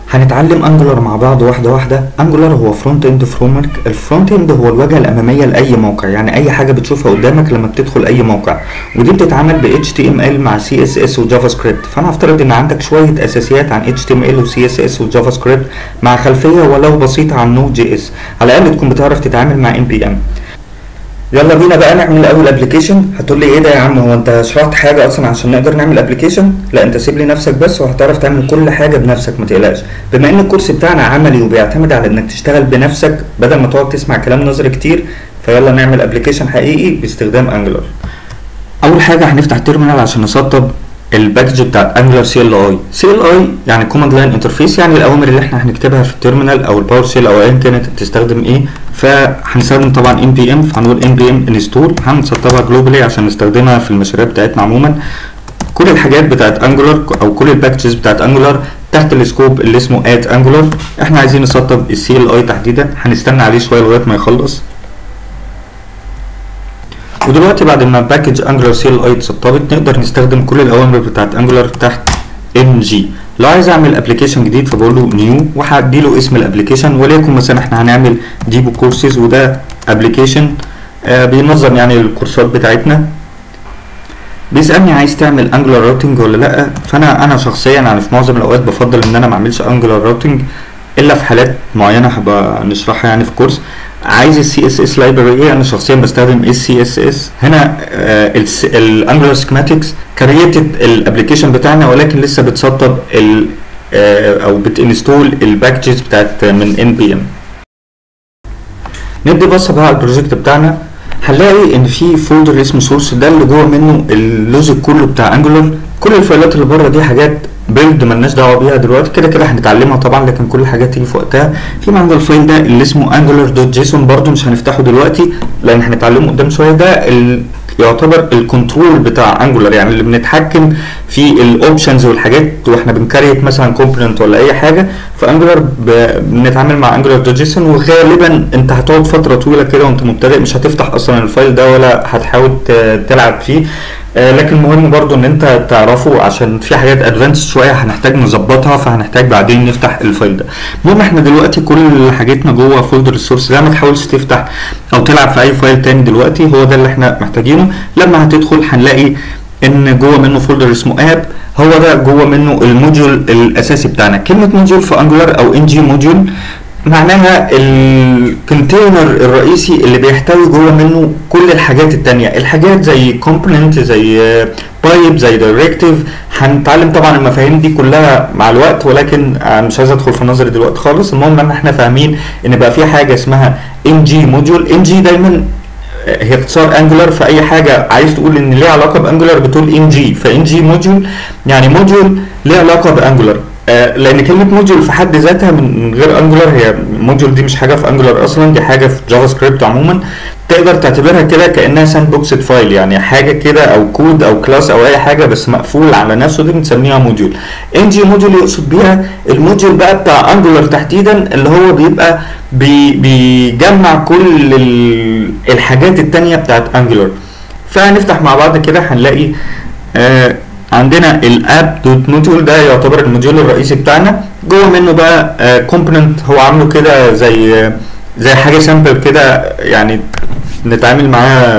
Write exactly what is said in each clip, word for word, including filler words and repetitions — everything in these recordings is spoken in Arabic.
هنتعلم انجولار مع بعض واحده واحده. انجولار هو فرونت اند فريمورك. الفرونت اند هو الواجهه الاماميه لاي موقع، يعني اي حاجه بتشوفها قدامك لما بتدخل اي موقع، ودي بتتعمل ب إتش تي إم إل مع سي إس إس وجافا سكريبت. فانا هفترض ان عندك شويه اساسيات عن إتش تي إم إل وسي إس إس وجافا سكريبت مع خلفيه ولو بسيطه عن نود جي اس، على الاقل تكون بتعرف تتعامل مع إن بي إم. يلا بينا بقى نعمل اول ابلكيشن. هتقول لي ايه ده يا عم، هو انت شرحت حاجه اصلا عشان نقدر نعمل ابلكيشن؟ لا، انت سيب لي نفسك بس وهتعرف تعمل كل حاجه بنفسك، ما تقلقش. بما ان الكورس بتاعنا عملي وبيعتمد على انك تشتغل بنفسك بدل ما تقعد تسمع كلام نظري كتير، فيلا نعمل ابلكيشن حقيقي باستخدام انجلر. اول حاجه هنفتح تيرمينال عشان نسطب الباكج بتاعت انجلر سي ال اي. سي ال اي يعني كوماند لاين انترفيس، يعني الاوامر اللي احنا هنكتبها في التيرمينال او الباور شيل او ايا كانت بتستخدم ايه. فهنستخدم طبعا ان بي ام، فهنقول ان بي ام انستول، هنسطبها جلوبالي عشان نستخدمها في المشاريع بتاعتنا عموما. كل الحاجات بتاعت انجلر او كل الباكجز بتاعت انجلر تحت السكوب اللي اسمه ات انجلر. احنا عايزين نسطب السي ال اي تحديدا، هنستنى عليه شويه لغايه ما يخلص. ودلوقتي بعد ما باكج انجلر سي ال اي اتسطبت نقدر نستخدم كل الاوامر بتاعت انجلر تحت ان جي. لو عايز اعمل ابلكيشن جديد فبقول له نيو وهدي له اسم الابلكيشن، وليكن مثلا احنا هنعمل ديبو كورسز، وده ابلكيشن آه بينظم يعني الكورسات بتاعتنا. بيسالني عايز تعمل انجلر راوتنج ولا لا، فانا انا شخصيا يعني في معظم الاوقات بفضل ان انا ما اعملش انجلر راوتنج الا في حالات معينه هبقى نشرحها يعني في كورس. عايز السي اس اس لايبرري ايه، انا شخصيا بستخدم السي اس اس. هنا الانجلر سكيماتكس كرييتد الابلكيشن بتاعنا، ولكن لسه بتسطب ال آه او بتنستول الباكجز بتاعت من ان بي ام. ندي بصه بقى على البروجكت بتاعنا، هنلاقي ان في فولدر اسمه سورس، ده اللي جوه منه اللوجيك كله بتاع انجلر. كل الفايلات اللي بره دي حاجات بيلد مالناش دعوه بيها دلوقتي، كده كده هنتعلمها طبعا، لكن كل الحاجات تيجي في وقتها. في معانا الفايل ده اللي اسمه انجلر دوت جيسون، برده مش هنفتحه دلوقتي لان هنتعلمه قدام شويه. ده ال... يعتبر الكنترول بتاع انجلر، يعني اللي بنتحكم في الاوبشنز والحاجات واحنا بنكريت مثلا كومبوننت ولا اي حاجه. فانجلر ب... بنتعامل مع انجلر دوت جيسون، وغالبا انت هتقعد فتره طويله كده وانت مبتدئ مش هتفتح اصلا الفايل ده ولا هتحاول تلعب فيه. آه لكن مهم برضو ان انت تعرفه عشان في حاجات ادفانس شويه هنحتاج نظبطها، فهنحتاج بعدين نفتح الفايل ده. المهم احنا دلوقتي كل حاجتنا جوه فولدر السورس ده، ما تحاولش تفتح او تلعب في اي فايل تاني دلوقتي، هو ده اللي احنا محتاجينه. لما هتدخل هنلاقي ان جوه منه فولدر اسمه اب، هو ده جوه منه الموديول الاساسي بتاعنا. كلمه موديول في انجلر او ان جي موديول معناها الكونتينر الرئيسي اللي بيحتوي جوه منه كل الحاجات التانية، الحاجات زي كومبوننت زي بايب زي دايركتيف. هنتعلم طبعا المفاهيم دي كلها مع الوقت، ولكن مش عايز ادخل في النظري دلوقتي خالص. المهم ان احنا فاهمين ان بقى في حاجه اسمها ان جي موديول. ان جي دايما هي اختصار انجلر، فاي حاجه عايز تقول ان ليها علاقه بانجلر بتقول ان جي، فان جي موديول يعني موديول ليه علاقه بانجلر. لان كلمه موديول في حد ذاتها من غير انجلر، هي موديول دي مش حاجه في انجلر اصلا، دي حاجه في جافا سكريبت عموما. تقدر تعتبرها كده كانها ساند بوكسد فايل، يعني حاجه كده او كود او كلاس او اي حاجه بس مقفول على نفسه، دي بنسميها موديول. ان جي موديول يقصد بيها الموديول بقى بتاع انجلر تحديدا، اللي هو بيبقى بي بيجمع كل الحاجات التانية بتاعت انجلر. فهنفتح مع بعض كده هنلاقي آه عندنا الاب دوت موديول، ده يعتبر الموديول الرئيسي بتاعنا. جوه منه بقى كومبوننت هو عامله كده زي آه زي حاجه سامبل كده، يعني نتعامل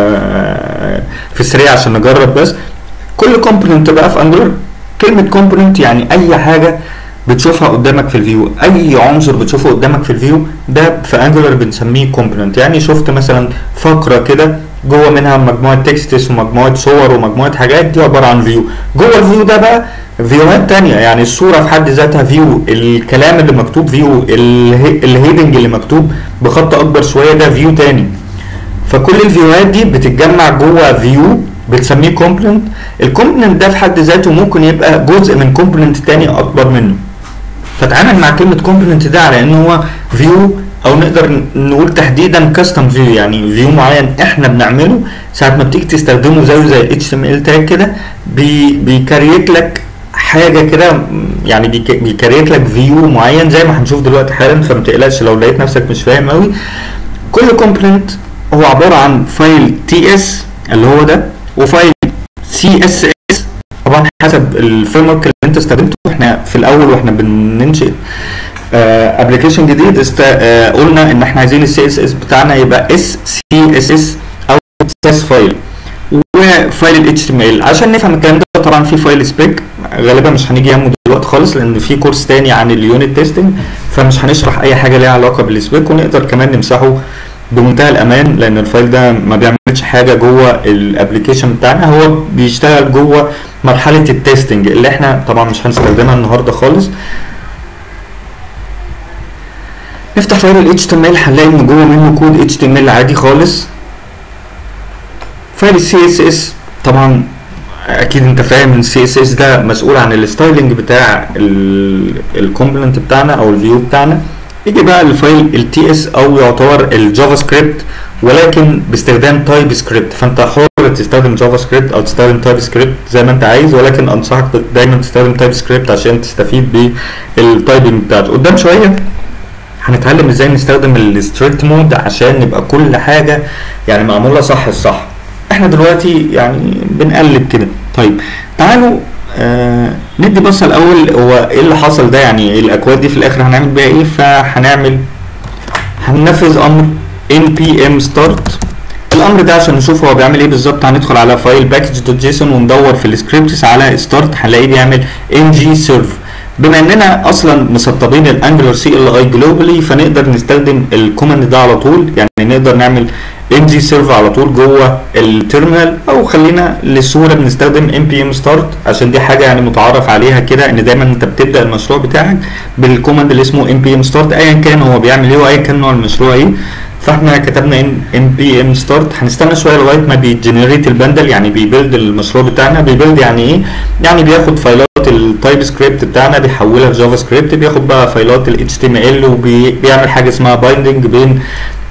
معاها في السريع عشان نجرب بس. كل كومبوننت بقى في انجلر، كلمه كومبوننت يعني اي حاجه بتشوفها قدامك في الفيو، اي عنصر بتشوفه قدامك في الفيو ده في انجلر بنسميه كومبوننت. يعني شفت مثلا فقره كده جوه منها مجموعه تكستس ومجموعه صور ومجموعه حاجات، دي عباره عن فيو. جوه الفيو ده بقى فيوهات تانية، يعني الصوره في حد ذاتها فيو، الكلام اللي مكتوب فيو، الهيدنج اللي مكتوب بخط اكبر شويه ده فيو تاني. فكل الفيوهات دي بتتجمع جوه فيو بتسميه كومبوننت. الكومبوننت ده في حد ذاته ممكن يبقى جزء من كومبوننت تاني اكبر منه. فتعامل مع كلمه كومبوننت ده على ان هو فيو، او نقدر نقول تحديدا كاستم فيو، يعني فيو معين احنا بنعمله ساعه ما بتيجي تستخدمه زيه زي اتش تي ام ال تاج كده، بي بيكريت لك حاجه كده، يعني بيكريت لك فيو معين زي ما هنشوف دلوقتي حالا. فما تقلقش لو لقيت نفسك مش فاهم قوي. كل كومبوننت هو عباره عن فايل تي اس اللي هو ده، وفايل سي اس اس طبعا حسب الفريم ورك اللي انت استخدمته. احنا في الاول واحنا بننشئ ابلكيشن جديد است... آه قلنا ان احنا عايزين السي اس اس بتاعنا يبقى اس سي اس اس او ساس فايل، وفايل ال اتش تي ام ال. عشان نفهم الكلام ده طبعا في فايل سبيك، غالبا مش هنيجي يهمه دلوقتي خالص لان في كورس تاني عن اليونت تيستنج، فمش هنشرح اي حاجه ليها علاقه بالسبيك، ونقدر كمان نمسحه بمنتهى الامان لان الفايل ده ما بيعملش حاجه جوه الابلكيشن بتاعنا، هو بيشتغل جوه مرحله التيستنج اللي احنا طبعا مش هنستخدمها النهارده خالص. نفتح فايل ال اتش تي ام ال هنلاقي ان جوه منه كود اتش تي ام ال عادي خالص. فايل السي اس اس طبعا اكيد انت فاهم ان السي اس اس ده مسؤول عن الستايلنج بتاع الكومبوننت بتاعنا او الفيو بتاعنا. يجي بقى الفايل التي اس او يعتبر الجافا سكريبت ولكن باستخدام تايب سكريبت، فانت حر تستخدم جافا سكريبت او تستخدم تايب سكريبت زي ما انت عايز، ولكن انصحك دايما تستخدم تايب سكريبت عشان تستفيد بالتايبنج بتاعته. قدام شويه هنتعلم ازاي نستخدم الستريكت مود عشان نبقى كل حاجه يعني معموله صح الصح. احنا دلوقتي يعني بنقلب كده. طيب تعالوا آه ندي بصه الاول هو ايه اللي حصل ده، يعني الاكواد دي في الاخر هنعمل بيها ايه. فهنعمل هننفذ امر npm start. الامر ده عشان نشوف هو بيعمل ايه بالظبط هندخل على فايل package.json وندور في السكريبتس على start، هنلاقيه بيعمل ng serve. بما اننا اصلا مسطبين الانجلر سي ال اي جلوبالي فنقدر نستخدم الكوماند ده على طول، يعني نقدر نعمل ng serve على طول جوه التيرمينال، او خلينا للسهوله بنستخدم npm start عشان دي حاجه يعني متعارف عليها كده ان دايما انت بتبدا المشروع بتاعك بالكوماند اللي اسمه npm start ايا كان هو بيعمل ايه وايا كان نوع المشروع ايه. فاحنا كتبنا npm start. هنستنى شويه لغايه ما بيجنريت البندل، يعني بيبيلد المشروع بتاعنا. بيبيلد يعني ايه؟ يعني بياخد فايلات التايب سكريبت بتاعنا بيحولها لجافا سكريبت، بياخد بقى فايلات ال اتش تي ام ال وبيعمل حاجه اسمها بايندنج بين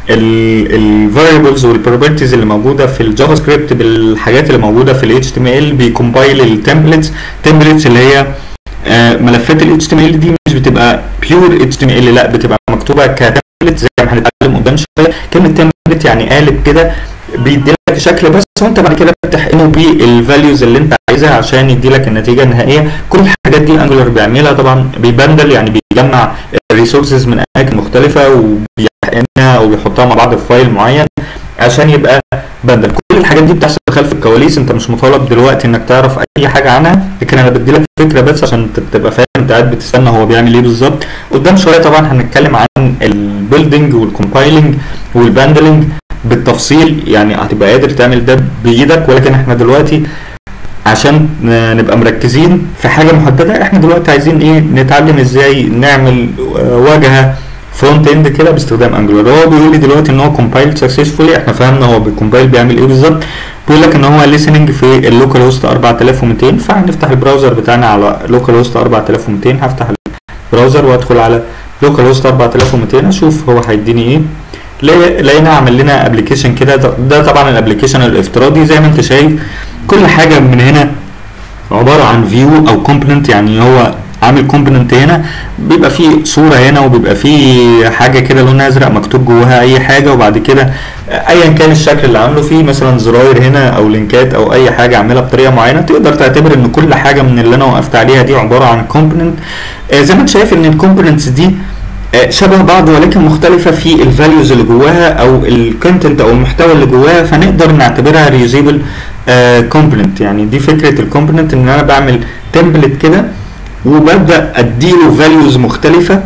الفاريبلز والبروبرتيز اللي موجوده في الجافا سكريبت بالحاجات اللي موجوده في ال اتش تي ام ال. بيكمبايل التمبلتس تمبلتس اللي هي آه ملفات ال اتش تي ام ال دي مش بتبقى بيور اتش تي ام ال، لا بتبقى مكتوبه كتمبلت زي ما هنتعلم قدام شويه. كلمه تمبلت يعني قالب كده بيدي لك شكل بس وانت بعد كده بتحقنه بالفاليوز اللي انت عايزها عشان يدي لك النتيجه النهائيه. كل الحاجات دي انجلر بيعملها طبعا. بيبندل يعني بيجمع الريسورسز من اماكن مختلفه وبيحقنها وبيحطها مع بعض في فايل معين عشان يبقى بندل. كل الحاجات دي بتحصل خلف الكواليس، انت مش مطالب دلوقتي انك تعرف اي حاجه عنها، لكن انا بدي لك فكره بس عشان تبقى فاهم انت قاعد بتستنى هو بيعمل ايه بالظبط. قدام شويه طبعا هنتكلم عن البيلدنج والكومبايلنج والباندلنج بالتفصيل، يعني هتبقى قادر تعمل ده بايدك، ولكن احنا دلوقتي عشان نبقى مركزين في حاجه محدده. احنا دلوقتي عايزين ايه؟ نتعلم ازاي نعمل واجهه فرونت اند كده باستخدام انجلر. هو بيقول لي دلوقتي ان هو كومبايلد سكسسفولي، احنا فهمنا هو بالكومبايل بيعمل ايه بالظبط. بيقول لك ان هو listening في اللوكال هوست أربعة آلاف ومئتين، فهنفتح البراوزر بتاعنا على لوكال هوست أربعة آلاف ومئتين. هفتح البراوزر وادخل على لوكال هوست أربعة آلاف ومئتين اشوف هو هيديني ايه. لقينا عمل لنا ابلكيشن كده. ده طبعا الابلكيشن الافتراضي زي ما انت شايف. كل حاجه من هنا عباره عن فيو او كومبوننت، يعني هو عامل كومبوننت هنا بيبقى فيه صوره هنا وبيبقى فيه حاجه كده لونها ازرق مكتوب جواها اي حاجه، وبعد كده ايا كان الشكل اللي عامله فيه مثلا زراير هنا او لينكات او اي حاجه عاملها بطريقه معينه. تقدر تعتبر ان كل حاجه من اللي انا وقفت عليها دي عباره عن كومبوننت. آه زي ما انت شايف ان الكومبوننتس دي شبه بعض ولكن مختلفة في الفاليوز اللي جواها او الكونتنت او المحتوى اللي جواها، فنقدر نعتبرها ريوزيبل كومبوننت. يعني دي فكرة الكومبوننت، ان انا بعمل تمبلت كده وببدأ اديله فاليوز مختلفة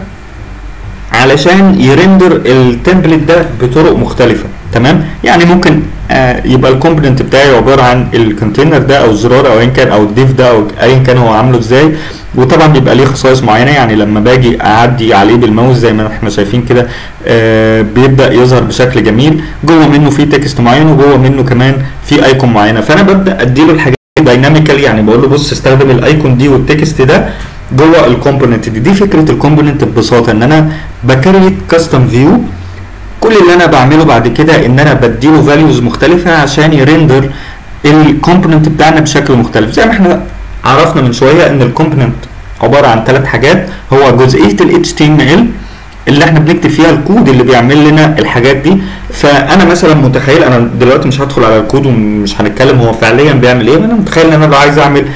علشان يرندر التمبلت ده بطرق مختلفة. تمام؟ يعني ممكن آه يبقى الكومبوننت بتاعي عبارة عن الكونتينر ده او الزرار او ايا كان او الديف ده او ايا كان هو عامله ازاي، وطبعا بيبقى ليه خصائص معينه. يعني لما باجي اعدي عليه بالماوس زي ما احنا شايفين كده آه بيبدا يظهر بشكل جميل. جوه منه في تكست معين وجوه منه كمان في ايكون معينه، فانا ببدا اديله الحاجات دايناميكال. يعني بقول له بص استخدم الايكون دي والتكست ده جوه الكومبوننت دي. دي فكره الكومبوننت ببساطه، ان انا بكريت كاستم فيو. كل اللي انا بعمله بعد كده ان انا بديله فاليوز مختلفه عشان يرندر الكومبوننت بتاعنا بشكل مختلف. زي ما احنا عرفنا من شويه ان الكومبوننت عباره عن ثلاث حاجات. هو جزئيه ال اتش تي ام ال اللي احنا بنكتب فيها الكود اللي بيعمل لنا الحاجات دي. فانا مثلا متخيل، انا دلوقتي مش هدخل على الكود ومش هنتكلم هو فعليا بيعمل ايه، انا متخيل ان انا لو عايز اعمل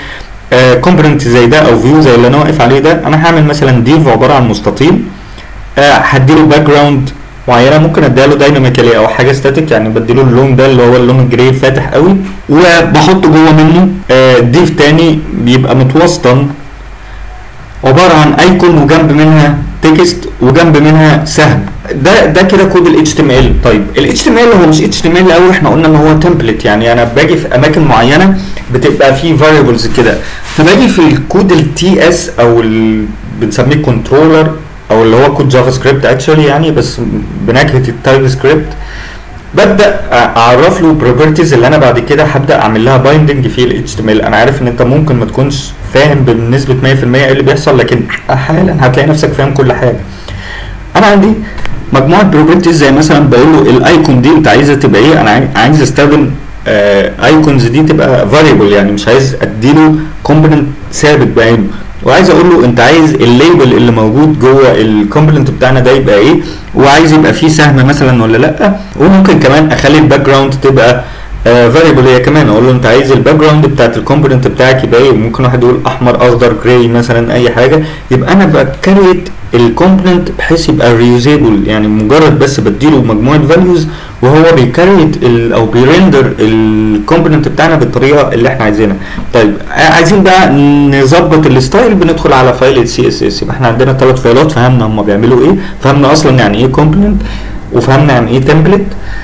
كومبوننت زي ده او فيو زي اللي انا واقف عليه ده، انا هعمل مثلا ديف عباره عن مستطيل، آه هديله باك جراوند معينه، ممكن اديها له دايناميكالي او حاجه ستاتيك، يعني بديله اللون ده اللي هو اللون الجراي الفاتح قوي، وبحط جوه منه آه ديف تاني بيبقى متوسطا عباره عن ايكون وجنب منها تكست وجنب منها سهم. ده ده كده كود ال إتش تي إم إل. طيب ال إتش تي إم إل هو مش إتش تي إم إل قوي، احنا قلنا ان هو تمبلت، يعني انا باجي في اماكن معينه بتبقى فيه فاريبلز كده، فباجي في الكود التي اس او ال... بنسميه كنترولر او اللي هو كود جافا سكريبت اكشولي يعني، بس بنكهه التايب سكريبت، ببدا اعرف له بروبرتيز اللي انا بعد كده هبدا اعمل لها بايندنج في ال إتش تي إم إل. انا عارف ان انت ممكن ما تكونش فاهم بنسبه مية في المية ايه اللي بيحصل، لكن حالا هتلاقي نفسك فاهم كل حاجه. انا عندي مجموعه بروبرتيز، زي مثلا بقول له الايكون دي انت عايزها تبقى ايه، انا عايز استخدم ايكونز دي تبقى فاريبل، يعني مش عايز اديله كومبوننت ثابت بعينه، وعايز اقول له انت عايز الليبل اللي موجود جوه الكومبوننت بتاعنا ده يبقى ايه، وعايز يبقى فيه سهم مثلا ولا لا، وممكن كمان اخلي الباك جراوند تبقى فاريبل هي كمان، اقول له انت عايز الباك جراوند بتاعت الكومبوننت بتاعك يبقى ايه، ممكن واحد يقول احمر اخضر جراي مثلا اي حاجه، يبقى انا بكريت الكومبوننت بحيث يبقى ريوزيبل، يعني مجرد بس بديله مجموعه فاليوز وهو بيكريت او بيرندر الكومبوننت بتاعنا بالطريقه اللي احنا عايزينها. طيب عايزين بقى نظبط الستايل، بندخل على فايل السي اس اس. يبقى احنا عندنا ثلاث فايلات، فهمنا هم بيعملوا ايه، فهمنا اصلا يعني ايه كومبوننت، وفهمنا يعني ايه تمبلت،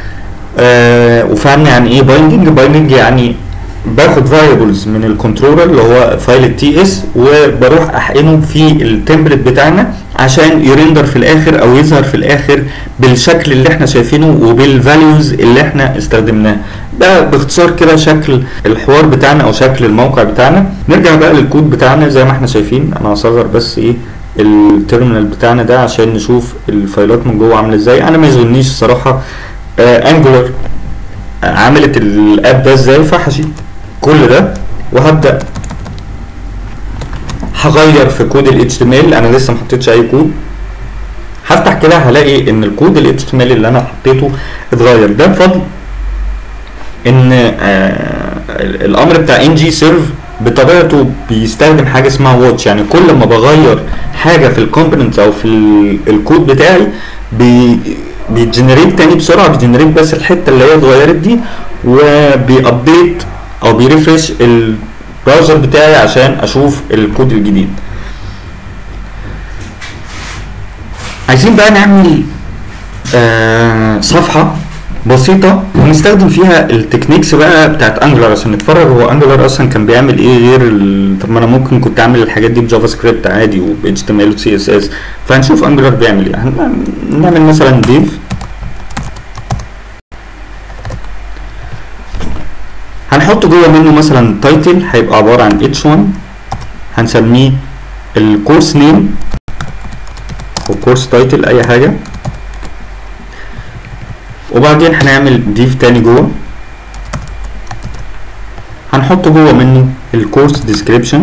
آه وفهمنا يعني ايه بايندنج. بايندنج يعني باخد فاريبلز من الكنترولر اللي هو فايل التي اس، وبروح احقنه في التمبلت بتاعنا عشان يرندر في الاخر او يظهر في الاخر بالشكل اللي احنا شايفينه وبالفاليوز اللي احنا استخدمناه. ده باختصار كده شكل الحوار بتاعنا او شكل الموقع بتاعنا. نرجع بقى للكود بتاعنا زي ما احنا شايفين. انا هصغر بس ايه التيرمينال بتاعنا ده عشان نشوف الفايلات من جوه عامله ازاي. انا ما يشغلنيش الصراحه آه انجولار عملت الاب ده ازاي، فهشيل كل ده وهبدا هغير في كود ال إتش تي إم إل. انا لسه ما حطيتش اي كود، هفتح كده هلاقي ان الكود ال إتش تي إم إل اللي انا حطيته اتغير. ده بفضل ان آه الامر بتاع ان جي سيرف بطبيعته بيستخدم حاجه اسمها واتش، يعني كل ما بغير حاجه في الكومبوننت او في الكود بتاعي بي بيجنريت تاني بسرعه، بيجنريت بس الحته اللي هي اتغيرت دي، وبيابديت او بيرفرش البراوزر بتاعي عشان اشوف الكود الجديد. عايزين بقى نعمل آه صفحه بسيطه ونستخدم فيها التكنيكس بقى بتاعت انجلر عشان نتفرج هو انجلر اصلا كان بيعمل ايه غير ال... طب ما انا ممكن كنت اعمل الحاجات دي بجافا سكريبت عادي وب إتش تي إم إل و سي إس إس. فهنشوف انجلر بيعمل ايه. هنعمل مثلا ديف، هنحط جوه منه مثلا تايتل هيبقى عباره عن إتش واحد، هنسميه الكورس نيم او كورس تايتل اي حاجه، وبعدين هنعمل ديف تاني جوه هنحط جوه منه الكورس ديسكريبشن،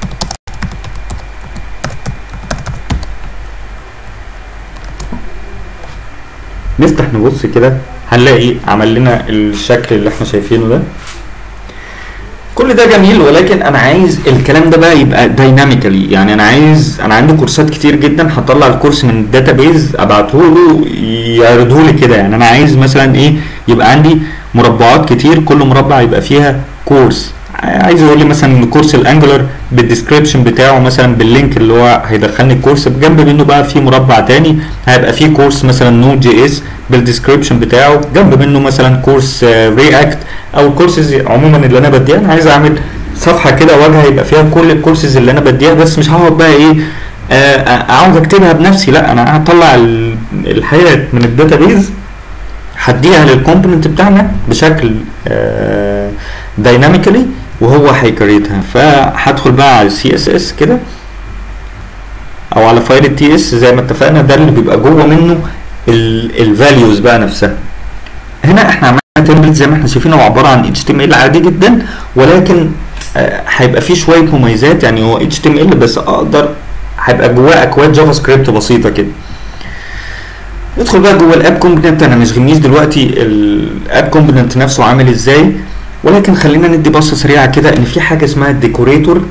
نفتح نبص كده هنلاقي عمل لنا الشكل اللي احنا شايفينه ده. كل ده جميل، ولكن انا عايز الكلام ده بقى يبقى دايناميكالي، يعني انا عايز انا عندي كورسات كتير جدا هطلع الكورس من الداتابيز ابعته له يعرضه لي كده، يعني انا عايز مثلا ايه يبقى عندي مربعات كتير كل مربع يبقى فيها كورس. عايز يقول لي مثلا ان كورس الانجلر بالديسكريبشن بتاعه مثلا باللينك اللي هو هيدخلني الكورس، بجنب منه بقى في مربع تاني هيبقى فيه كورس مثلا نود جي اس بالديسكريبشن بتاعه، جنب منه مثلا كورس رياكت او الكورسز عموما اللي انا بديها. انا عايز اعمل صفحه كده واجهه يبقى فيها كل الكورسز اللي انا بديها، بس مش هقعد بقى ايه اقعد اكتبها بنفسي، لا انا هطلع الحاجات من الداتابيز هديها للكومبوننت بتاعنا بشكل دايناميكالي وهو هيكريتها. فهدخل بقى على السي اس اس كده او على فايل التي اس زي ما اتفقنا، ده اللي بيبقى جوه منه الفاليوز بقى نفسها. هنا احنا عملنا تمبلت زي ما احنا شايفين، هو عباره عن إتش تي إم إل عادي جدا، ولكن هيبقى فيه شويه مميزات، يعني هو إتش تي إم إل بس اقدر هيبقى جواه اكواد جافا سكريبت بسيطه كده. ندخل بقى جوه الاب كومبوننت. انا مش غنيش دلوقتي الاب كومبوننت نفسه عامل ازاي، ولكن خلينا ندي بصه سريعه كده ان في حاجه اسمها الديكوريتور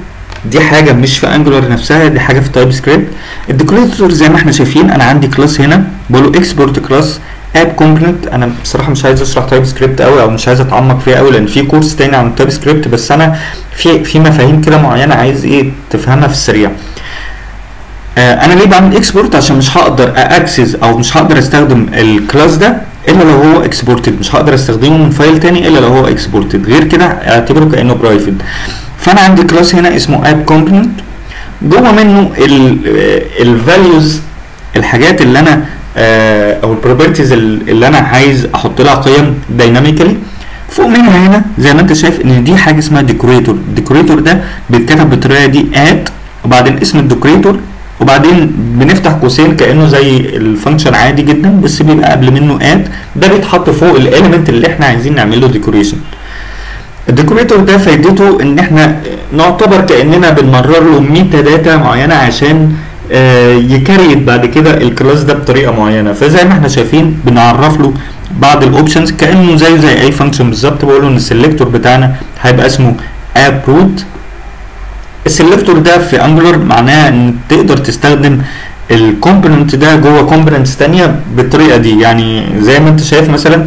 دي حاجه مش في انجولار نفسها، دي حاجه في تايب سكريبت. الديكوريتور زي ما احنا شايفين انا عندي كلاس هنا بقول له اكسبورت كلاس اب كومبوننت. انا بصراحه مش عايز اشرح تايب سكريبت قوي او مش عايز اتعمق فيها قوي لان في كورس تاني عن التايب سكريبت، بس انا في في مفاهيم كده معينه عايز ايه تفهمها في السريع. آه انا ليه بعمل اكسبورت؟ عشان مش هقدر اكسس او مش هقدر استخدم الكلاس ده الا لو هو اكسبورتد، مش هقدر استخدمه من فايل تاني الا لو هو اكسبورتد، غير كده اعتبره كانه برايفت. فانا عندي كلاس هنا اسمه اب كومبوننت، جوه منه الفاليوز الحاجات اللي انا آه او البروبرتيز اللي انا عايز احط لها قيم دايناميكالي. فوق منها هنا زي ما انت شايف ان دي حاجه اسمها ديكوريتور. الديكوريتور ده بيتكتب بالطريقه دي اد وبعدين اسم الديكوريتور وبعدين بنفتح قوسين كانه زي الفانكشن عادي جدا بس بيبقى قبل منه اد، ده بيتحط فوق الاليمنت اللي احنا عايزين نعمل له ديكوريشن. الديكوريتور ده فايدته ان احنا نعتبر كاننا بنمرر له ميتا داتا معينه عشان آه يكريت بعد كده الكلاس ده بطريقه معينه. فزي ما احنا شايفين بنعرف له بعض الاوبشنز كانه زي زي اي فانكشن بالظبط. بقول له ان السلكتور بتاعنا هيبقى اسمه اب روت. السلكتور ده في انجولار معناها ان تقدر تستخدم الكومبوننت ده جوه كومبوننتس ثانيه بالطريقه دي. يعني زي ما انت شايف مثلا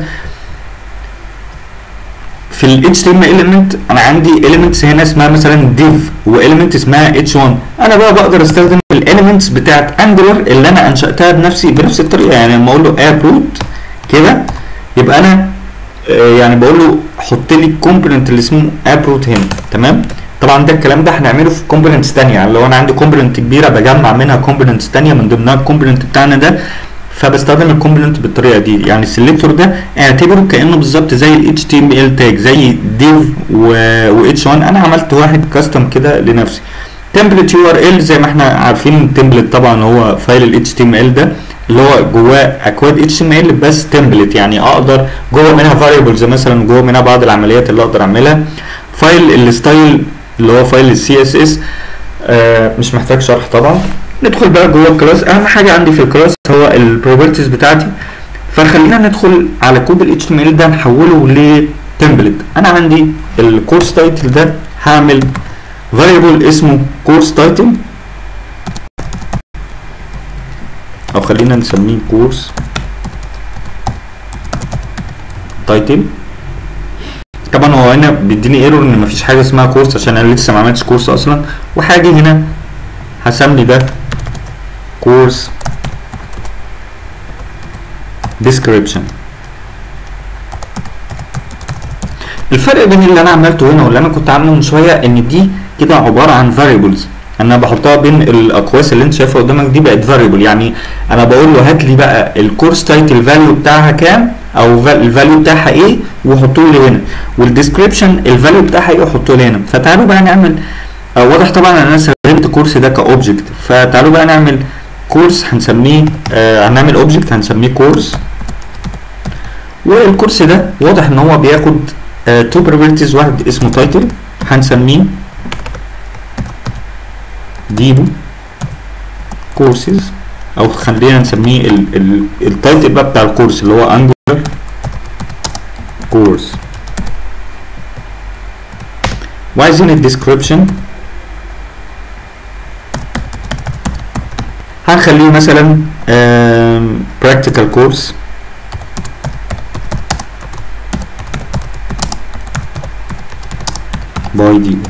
في ال إتش تي إم إل element انا عندي elements هنا اسمها مثلا div و element اسمها إتش واحد. انا بقى بقدر استخدم الاليمنتس بتاعت انجولار اللي انا انشاتها بنفسي بنفس الطريقه. يعني لما اقول له اب روت كده يبقى انا آه يعني بقول له حط لي الكومبوننت اللي اسمه اب روت هنا. تمام. طبعا ده الكلام ده هنعمله في كومبوننتس ثانيه. يعني لو انا عندي كومبوننت كبيره بجمع منها كومبوننتس ثانيه من ضمنها الكومبوننت بتاعنا ده، فبستخدم الكومبوننت بالطريقه دي. يعني السلكتور ده اعتبره كانه بالظبط زي ال إتش تي إم إل تاج زي div و إتش واحد. انا عملت واحد كاستم كده لنفسي. تمبلت يو ار ال زي ما احنا عارفين التمبلت طبعا هو فايل ال إتش تي إم إل ده اللي هو جواه اكواد إتش تي إم إل بس تمبلت، يعني اقدر جوه منها فاريبلز مثلا، جوه منها بعض العمليات اللي اقدر اعملها. فايل الستايل اللي هو فايل السي اس اس آه مش محتاج شرح طبعا. ندخل بقى جوه الكلاس. اهم حاجه عندي في الكلاس هو البروبرتيز بتاعتي. فخلينا ندخل على كود ال إتش تي إم إل ده نحوله لتمبلت. انا عندي الكورس تايتل ده هعمل فاريبل اسمه كورس تايتل او خلينا نسميه كورس تايتل. طبعا هو هنا بيديني ايرور ان مفيش حاجه اسمها كورس عشان انا لسه ما عملتش كورس اصلا. وهاجي هنا هسمي ده كورس description. الفرق بين اللي انا عملته هنا واللي انا كنت عامله من شويه ان دي كده عباره عن variables انا بحطها بين الاقواس اللي انت شايفها قدامك دي بقت variable. يعني انا بقول له هات لي بقى الكورس تايتل فاليو بتاعها كام او الفاليو بتاعها ايه وحطه لي هنا، والديسكريبشن الفاليو بتاعها ايه وحطه لي هنا. فتعالوا بقى نعمل آه واضح طبعا انا استخدمت كورس ده كاوبجكت. فتعالوا بقى نعمل كورس هنسميه آه هنعمل اوبجكت هنسميه كورس. والكورس ده واضح ان هو بياخد آه تو بروبرتيز، واحد اسمه تايتل هنسميه ديبو كورسز او خلينا نسميه التايتل بقى بتاع الكورس اللي هو انجولار كورس. وعايزين الديسكريبشن هنخليه مثلا براكتيكال كورس باي ديبو.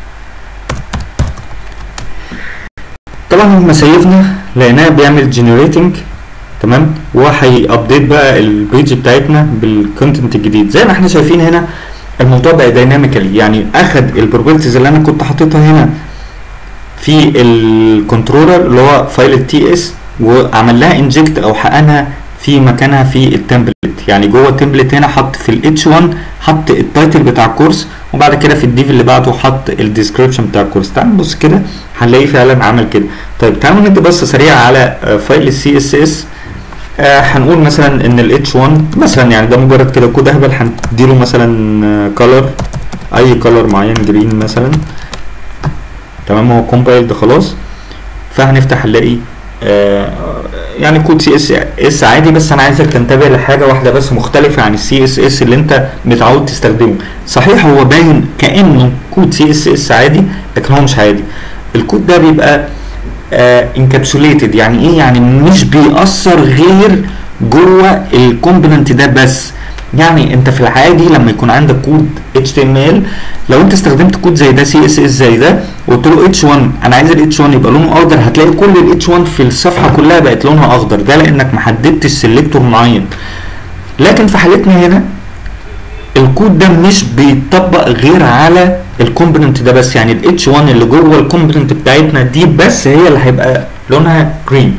طبعا لما سيفنا لقيناه بيعمل جنريتنج تمام، وهي ابديت بقى البيج بتاعتنا بالكونتنت الجديد. زي ما احنا شايفين هنا الموضوع بقى دايناميكالي، يعني اخد البروبرتيز اللي انا كنت حاططها هنا في الكنترولر اللي هو فايل التي اس وعمل لها انجكت او حقنها في مكانها في التمبلت. يعني جوه التمبلت هنا حط في الاتش واحد حط التايتل بتاع الكورس وبعد كده في الديف اللي بعده حط الديسكريبشن بتاع الكورس. تعالوا نبص كده هنلاقيه فعلا عمل كده. طيب تعالوا ندي بصه سريعه على فايل السي اس اس. هنقول مثلا ان الاتش واحد مثلا يعني ده مجرد كده كود اهبل، هنديله مثلا كولر اي كولر معين جرين مثلا تمام. هو كومبايلد خلاص. فهنفتح نلاقي يعني كود سي اس اس عادي، بس انا عايزك تنتبه لحاجه واحده بس مختلفه عن السي اس اس اللي انت متعود تستخدمه. صحيح هو باين كانه كود سي اس اس عادي، لكن هو مش عادي. الكود ده بيبقى انكابسوليتد. يعني ايه؟ يعني مش بيأثر غير جوه الكومبوننت ده بس. يعني انت في العادي لما يكون عندك كود اتش تي ام ال، لو انت استخدمت كود زي ده سي اس اس زي ده وقلت له اتش واحد انا عايز الاتش واحد يبقى لونه اخضر، هتلاقي كل الاتش واحد في الصفحه كلها بقت لونها اخضر. ده لانك ما حددتش سيلكتور معين. لكن في حالتنا هنا الكود ده مش بيطبق غير على الكومبوننت ده بس. يعني الاتش واحد اللي جوه الكومبوننت بتاعتنا دي بس هي اللي هيبقى لونها جرين.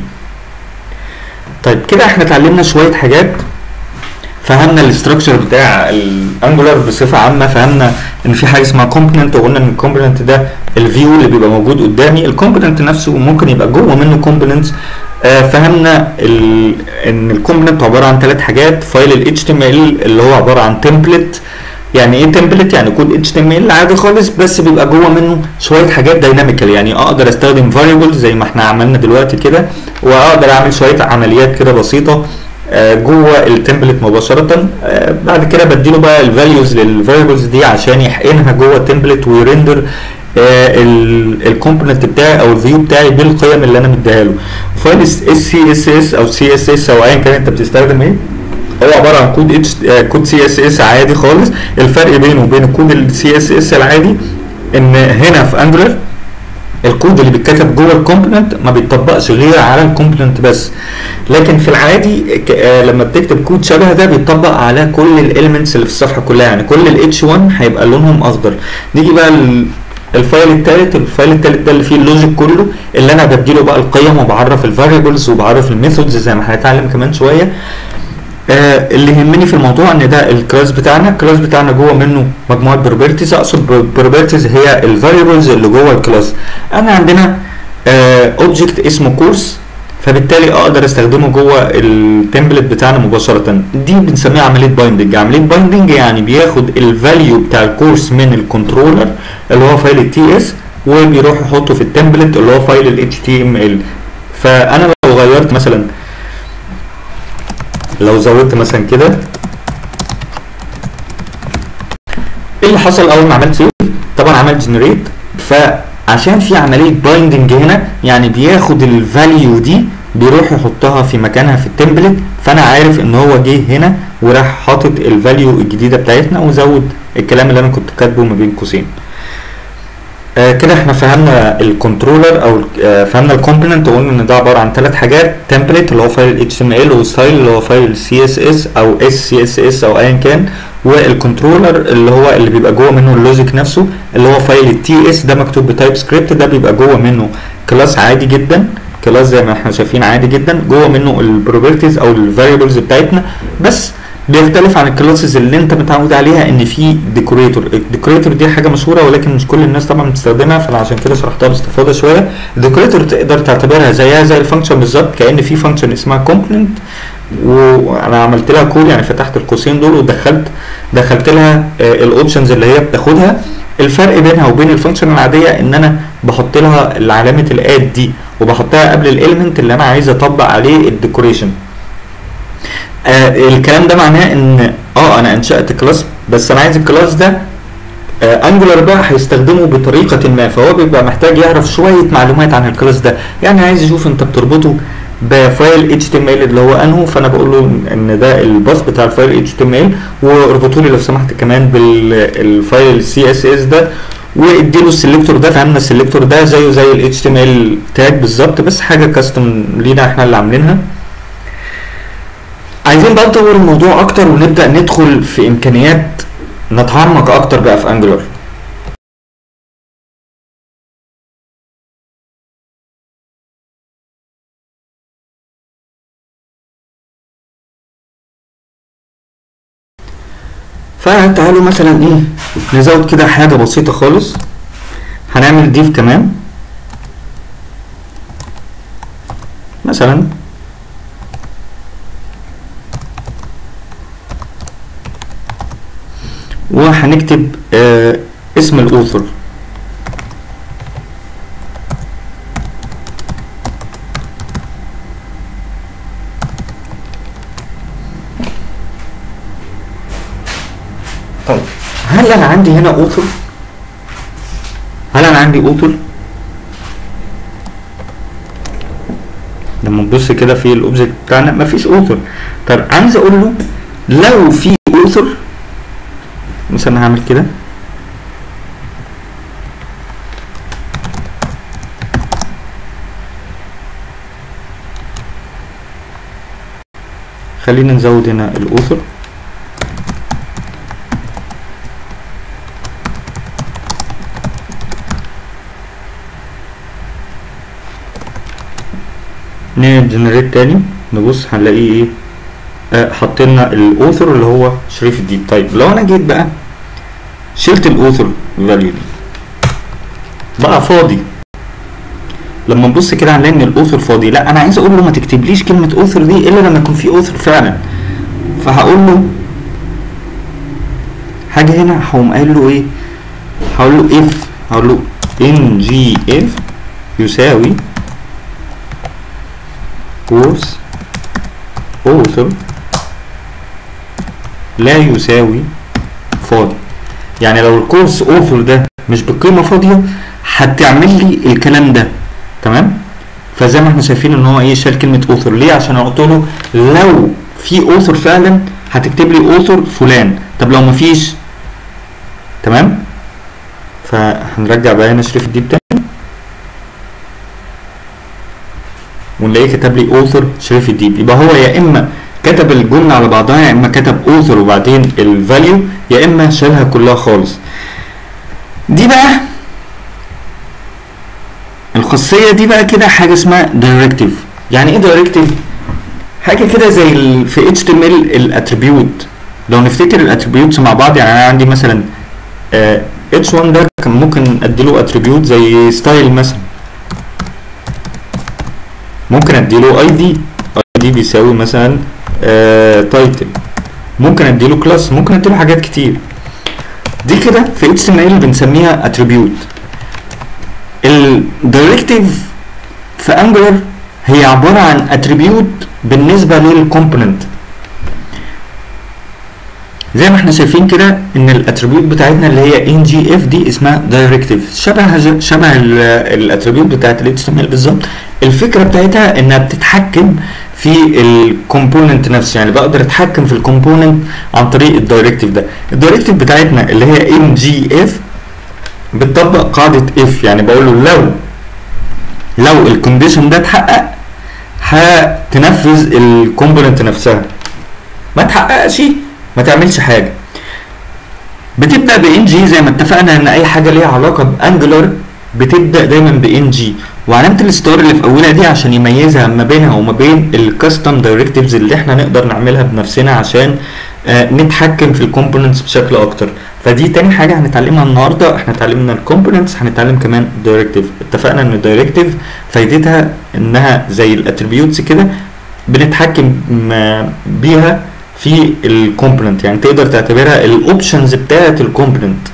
طيب كده احنا اتعلمنا شويه حاجات. فهمنا الاستراكشر بتاع الانجولار بصفه عامه، فهمنا ان في حاجه اسمها كومبوننت، وقلنا ان الكومبوننت ده الفيو اللي بيبقى موجود قدامي. الكومبوننت نفسه ممكن يبقى جوه منه كومبوننتس. آه فهمنا ال ان الكومبوننت عباره عن ثلاث حاجات. فايل ال اتش تي ام ال اللي هو عباره عن تمبلت. يعني ايه تمبلت؟ يعني كود اتش تي ام ال عادي خالص، بس بيبقى جوه منه شويه حاجات دايناميكال. يعني اقدر استخدم فاريبلز زي ما احنا عملنا دلوقتي كده، واقدر اعمل شويه عمليات كده بسيطه جوه التمبلت مباشره. بعد كده بديله بقى الفاليوز للفاريبلز دي عشان يحقنها جوه التمبلت ويرندر الكومبوننت بتاعي او الفيو بتاعي بالقيم اللي انا مديها له. فايل اس سي اس اس او سي اس اس او ايا كان انت بتستخدم ايه، هو عباره عن كود اتش كود سي اس اس عادي خالص. الفرق بينه وبين الكود السي اس اس العادي ان هنا في انجلر الكود اللي بيتكتب جوه الكومبوننت ما بيتطبقش غير على الكومبوننت بس. لكن في العادي لما بتكتب كود شبه ده بيتطبق على كل الاليمنتس اللي في الصفحه كلها. يعني كل الاتش واحد هيبقى لونهم اخضر. نيجي بقى الفايل الثالث. الفايل الثالث ده اللي فيه اللوجيك كله، اللي انا بديله بقى القيم وبعرف الفاريبلز وبعرف الميثودز زي ما هنتعلم كمان شويه. آه اللي يهمني في الموضوع ان ده الكلاس بتاعنا. الكلاس بتاعنا جوه منه مجموعه بروبرتيز. اقصد بروبرتيز هي الفاريبلز اللي جوه الكلاس. انا عندنا اوبجكت آه اسمه كورس، فبالتالي اقدر استخدمه جوه التمبلت بتاعنا مباشره. دي بنسميها عمليه بايندنج. عمليه بايندنج يعني بياخد الفاليو بتاع الكورس من الكنترولر اللي هو فايل التي اس، وبيروح يحطه في التمبلت اللي هو فايل الاتش تي ام ال. فانا لو غيرت مثلا، لو زودت مثلا كده، ايه اللي حصل اول ما عملت سيف؟ طبعا عملت جنريت. فعشان في عمليه بايندنج هنا، يعني بياخد الفاليو دي بيروح يحطها في مكانها في التمبلت. فانا عارف ان هو جه هنا وراح حاطط الفاليو الجديده بتاعتنا وزود الكلام اللي انا كنت كاتبه ما بين قوسين. آه كده احنا فهمنا الكنترولر او آه فهمنا الكومبوننت، وقلنا ان ده عباره عن ثلاث حاجات: تمبلت اللي هو فايل اتش تي ام ال، وستايل اللي هو فايل سي اس اس او اس سي اس اس او ايا كان، والكنترولر اللي هو اللي بيبقى جوه منه اللوجيك نفسه اللي هو فايل التي اس. ده مكتوب بتايب سكريبت. ده بيبقى جوه منه كلاس عادي جدا، كلاس زي ما احنا شايفين عادي جدا، جوه منه البروبرتيز او الفاريبلز بتاعتنا. بس بيختلف عن الكلاسز اللي انت متعود عليها ان في ديكوريتور. الديكوريتور دي حاجه مشهوره ولكن مش كل الناس طبعا بتستخدمها، فانا عشان كده شرحتها باستفاضه شويه. الديكوريتور تقدر تعتبرها زيها زي الفانكشن بالظبط، كأن في فانكشن اسمها كومبوننت وانا عملت لها كول، يعني فتحت القوسين دول ودخلت دخلت لها الاوبشنز اللي هي بتاخدها. الفرق بينها وبين الفانكشن العاديه ان انا بحط لها علامه الاد دي وبحطها قبل الاليمنت اللي انا عايز اطبق عليه الديكوريشن. آه الكلام ده معناه ان اه انا انشأت كلاس، بس انا عايز الكلاس ده آه انجولار بقى هيستخدمه بطريقه ما، فهو بيبقى محتاج يعرف شويه معلومات عن الكلاس ده. يعني عايز يشوف انت بتربطه بفايل اتش تي ام ال اللي هو انهو، فانا بقول له ان ده الباص بتاع الفايل اتش تي ام ال، واربطوا لي لو سمحت كمان بالفايل السي اس اس ده، واديله السلكتور ده. فهمنا السلكتور ده زيه زي الاتش تي ام ال تاج بالظبط، بس حاجه كاستم لينا احنا اللي عاملينها. عايزين بقى نطور الموضوع اكتر ونبدا ندخل في امكانيات نتعمق اكتر بقى في انجلر. فتعالوا مثلا ايه نزود كده حاجه بسيطه خالص. هنعمل ديف كمان مثلا، وهنكتب آه اسم الاوثر. طيب هل انا عندي هنا اوثر؟ هل انا عندي اوثر؟ لما نبص كده في الاوبجكت بتاعنا مفيش اوثر. طب عايز اقول له لو في اوثر، مثلا هعمل كده خلينا نزود هنا الاوثر نجنريت تاني، نبص هنلاقيه ايه؟ آه حطينا الاوثر اللي هو شريف الديب. طيب لو انا جيت بقى شلت الاوثر فاليو دي بقى فاضي، لما نبص كده هنلاقي ان الاوثر فاضي. لا انا عايز اقول له ما تكتبليش كلمه اوثر دي الا لما يكون في اوثر فعلا. فهقول له حاجه هنا، هقوم قايل له ايه؟ هقول له اف، هقول له ان جي اف يساوي كورس اوثر لا يساوي فاضي. يعني لو الكورس اوثر ده مش بقيمه فاضيه هتعمل لي الكلام ده، تمام؟ فزي ما احنا شايفين ان هو ايه، شال كلمه اوثر. ليه؟ عشان انا قلت له لو في اوثر فعلا هتكتب لي اوثر فلان. طب لو مفيش، تمام؟ فهنرجع بقى هنا شريف الديب تاني ونلاقيه كتب لي اوثر شريف الديب. يبقى هو يا اما كتب الجمله على بعضها، يا اما كتب اوثر وبعدين الفاليو، يا اما شالها كلها خالص. دي بقى الخاصيه دي بقى كده حاجه اسمها دايركتيف. يعني ايه دايركتيف؟ حاجه كده زي ال في اتش تي ام ال الاتريبيوت. لو نفتكر الاتريبيوتس مع بعض، يعني انا عندي مثلا اتش واحد ده كان ممكن اديله اتريبيوت زي ستايل مثلا، ممكن اديله اي دي، اي دي بيساوي مثلا تايتل، ممكن اديله كلاس، ممكن اديله حاجات كتير. دي كده في اتش تي ام ال بنسميها اتريبيوت. الدايركتيف في انجلر هي عباره عن اتريبيوت بالنسبه للكومبوننت. زي ما احنا شايفين كده ان الاتريبيوت بتاعتنا اللي هي ان جي اف دي اسمها دايركتيف، شبه شبه الاتريبيوت بتاعت ال اتش تي ام ال بالظبط. الفكره بتاعتها انها بتتحكم في الكومبوننت نفسه، يعني بقدر اتحكم في الكومبوننت عن طريق الدايركتيف ده. الدايركتيف بتاعتنا اللي هي ان جي اف بتطبق قاعده اف، يعني بقول له لو لو الكونديشن ده اتحقق هتنفذ الكومبوننت نفسها، ما اتحققش ما تعملش حاجه. بتبدا بان جي زي ما اتفقنا ان اي حاجه ليها علاقه بانجلر بتبدا دايما بان جي، وعلامه الستار اللي في اولها دي عشان يميزها ما بينها وما بين الكاستم دايركتيفز اللي احنا نقدر نعملها بنفسنا عشان آه نتحكم في الكومبوننتس بشكل اكتر. فدي تاني حاجه هنتعلمها النهارده. احنا اتعلمنا الكومبوننتس، هنتعلم كمان الدايركتيف. اتفقنا ان الدايركتيف فايدتها انها زي الاتريبيوتس كده بنتحكم بيها في الكومبوننت، يعني تقدر تعتبرها الاوبشنز بتاعه الكومبوننت.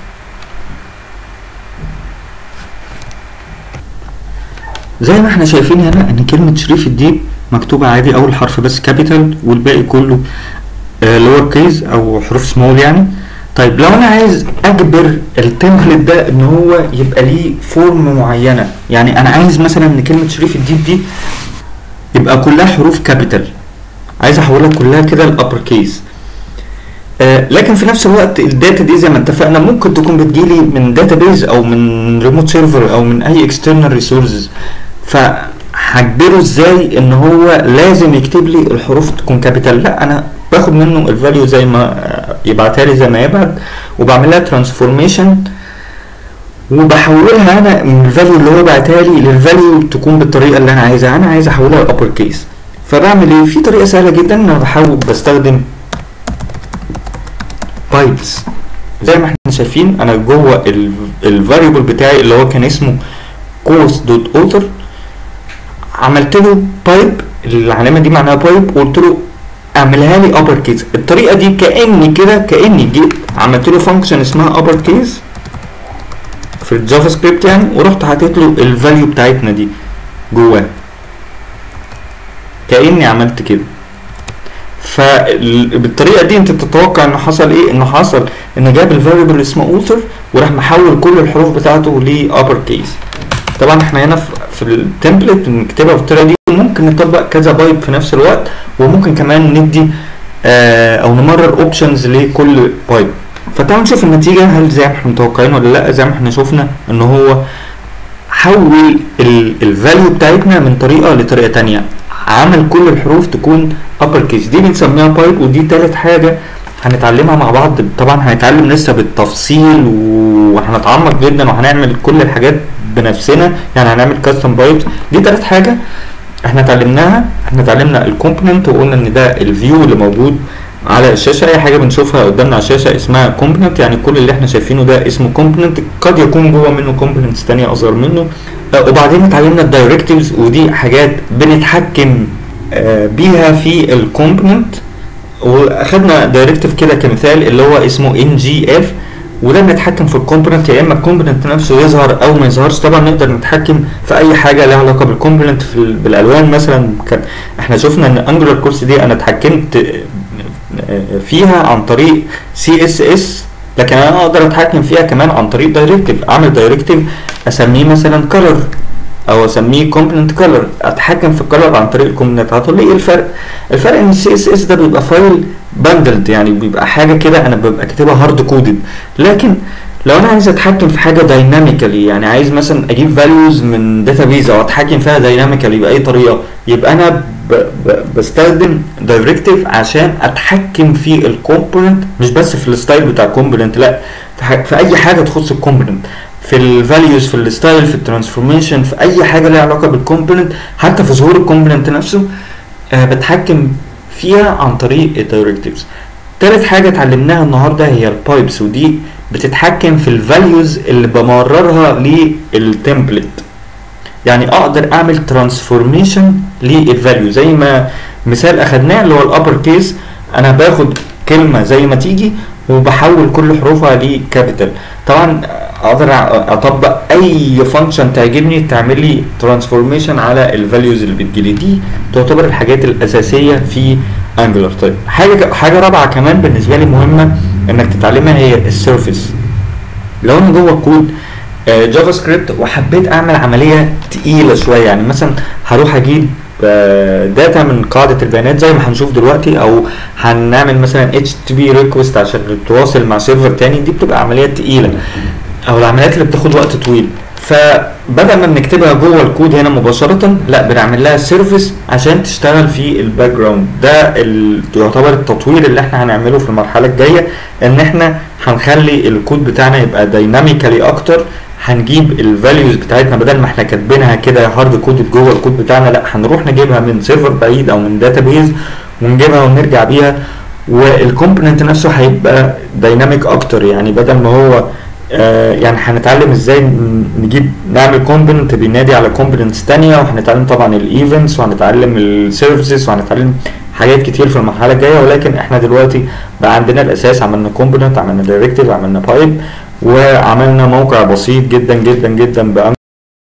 زي ما احنا شايفين هنا ان كلمه شريف الديب مكتوبه عادي، اول حرف بس كابيتال والباقي كله لور كيز او حروف سمول يعني. طيب لو انا عايز اجبر التمبلت ده ان هو يبقى ليه فورم معينه، يعني انا عايز مثلا ان كلمه شريف الديب دي يبقى كلها حروف كابيتال، عايز احولها كلها كده لابر كيس. آه لكن في نفس الوقت الداتا دي زي ما اتفقنا ممكن تكون بتجيلي من داتابيز او من ريموت سيرفر او من اي اكسترنال ريسورسز، فهجبره ازاي ان هو لازم يكتب لي الحروف تكون كابيتال؟ لا، انا باخد منه الفاليو زي ما يبعتها لي زي ما يبعت، وبعمل لها ترانسفورميشن وبحولها انا من الفاليو اللي هو بعتها لي للفاليو تكون بالطريقه اللي انا عايزها. انا عايز احولها لابر كيس، فبعمل ايه؟ في طريقه سهله جدا، انا بحاول بستخدم بايبس. زي ما احنا شايفين انا جوه الفاريبل بتاعي اللي هو كان اسمه كورس دوت اوثر عملت له بايب، العلامه دي معناها بايب، وقلت له اعملها لي ابر كيس. الطريقه دي كاني كده كاني جيت عملت له فانكشن اسمها ابر كيس في الجافا سكريبت يعني، ورحت حطيت له الفاليو بتاعتنا دي جواه كاني عملت كده. فبالطريقه دي انت تتوقع انه حصل ايه؟ انه حصل ان جاب الفاريبل اسمه اوثر وراح محول كل الحروف بتاعته لابر كيس. طبعا احنا هنا في التمبلت بنكتبها بالطريقه دي، ممكن نطبق كذا بايب في نفس الوقت، وممكن كمان ندي اه او نمرر اوبشنز لكل بايب. فتعالوا نشوف النتيجه هل زي ما احنا متوقعين ولا لا. زي ما احنا شفنا ان هو حول الفاليو بتاعتنا من طريقه لطريقه تانية، عمل كل الحروف تكون upper case. دي بنسميها بايب، ودي تالت حاجه هنتعلمها مع بعض. طبعا هنتعلم لسه بالتفصيل وهنتعمق جدا وهنعمل كل الحاجات بنفسنا، يعني هنعمل كاستم بايبس. دي تالت حاجه احنا اتعلمناها. احنا اتعلمنا الكومبوننت وقلنا ان ده الفيو اللي موجود على الشاشه، اي حاجه بنشوفها قدامنا على الشاشه اسمها كومبوننت، يعني كل اللي احنا شايفينه ده اسمه كومبوننت، قد يكون جوه منه كومبوننتس ثانيه اصغر منه. وبعدين اتعلمنا الدايركتيفز، ودي حاجات بنتحكم بيها في الكومبوننت. واخدنا دايركتيف كده كمثال اللي هو اسمه ان جي اف، وده بنتحكم في الكومبوننت، يا اما الكومبوننت نفسه يظهر او ما يظهرش. طبعا نقدر نتحكم في اي حاجه لها علاقه بالكومبوننت في بالالوان مثلا. كان احنا شفنا ان انجلر كورس دي انا اتحكمت فيها عن طريق سي اس اس، لكن انا اقدر اتحكم فيها كمان عن طريق دايركتيف. اعمل دايركتيف اسميه مثلا كلر او اسميه كومبوننت كلر، اتحكم في الكلر عن طريق الكومبوننت. هتقول لي ايه الفرق؟ الفرق ان السي اس اس ده بيبقى فايل باندلد، يعني بيبقى حاجه كده انا ببقى كاتبها هارد كودد. لكن لو انا عايز اتحكم في حاجه دايناميكالي، يعني عايز مثلا اجيب فاليوز من داتابيز او اتحكم فيها دايناميكالي باي طريقه، يبقى انا ب ب بستخدم دايركتيف عشان اتحكم في الكومبوننت، مش بس في الستايل بتاع الكومبوننت، لا في اي حاجه تخص الكومبوننت، في الفاليوز، في الستايل، في الترانسفورميشن، في اي حاجه ليها علاقه بالكومبوننت، حتى في ظهور الكومبوننت نفسه آه بتحكم فيها عن طريق الدايركتيفز. تالت حاجه اتعلمناها النهارده هي البايبس، ودي بتتحكم في الفاليوز اللي بمررها للتمبلت. يعني اقدر اعمل ترانسفورميشن للفاليو زي ما مثال اخدناه اللي هو الابر كيس. انا باخد كلمه زي ما تيجي وبحول كل حروفها لكابيتال. طبعا اقدر اطبق اي فانكشن تعجبني تعمل لي ترانسفورميشن على الفاليوز اللي بتجيلي. دي تعتبر الحاجات الاساسيه في انجلر. طيب حاجه حاجه رابعه كمان بالنسبه لي مهمه انك تتعلمها هي السيرفيس. لو انا جوه الكود جافا سكريبت وحبيت اعمل عمليه تقيله شويه، يعني مثلا هروح اجيب داتا من قاعده البيانات زي ما هنشوف دلوقتي، او هنعمل مثلا اتش تي بي ريكوست عشان نتواصل مع سيرفر تاني، دي بتبقى عمليات تقيله او العمليات اللي بتاخد وقت طويل. فبدل ما بنكتبها جوه الكود هنا مباشره، لا بنعمل لها سيرفيس عشان تشتغل في الباك جراوند. ده يعتبر التطوير اللي احنا هنعمله في المرحله الجايه، ان احنا هنخلي الكود بتاعنا يبقى دايناميكالي اكتر. هنجيب الفاليوز بتاعتنا بدل ما احنا كاتبينها كده هارد كودد جوه الكود بتاعنا، لا هنروح نجيبها من سيرفر بعيد او من داتابيز ونجيبها ونرجع بيها. والكومبوننت نفسه هيبقى دايناميك اكتر، يعني بدل ما هو آه يعني هنتعلم ازاي نجيب نعمل كومبوننت بينادي على كومبوننتس تانية، وهنتعلم طبعا الايفنتس وهنتعلم السيرفيسز وهنتعلم حاجات كتير في المرحله الجايه. ولكن احنا دلوقتي بقى عندنا الاساس، عملنا كومبوننت، عملنا دايركتيف، عملنا بايب، وعملنا موقع بسيط جدا جدا جدا بأن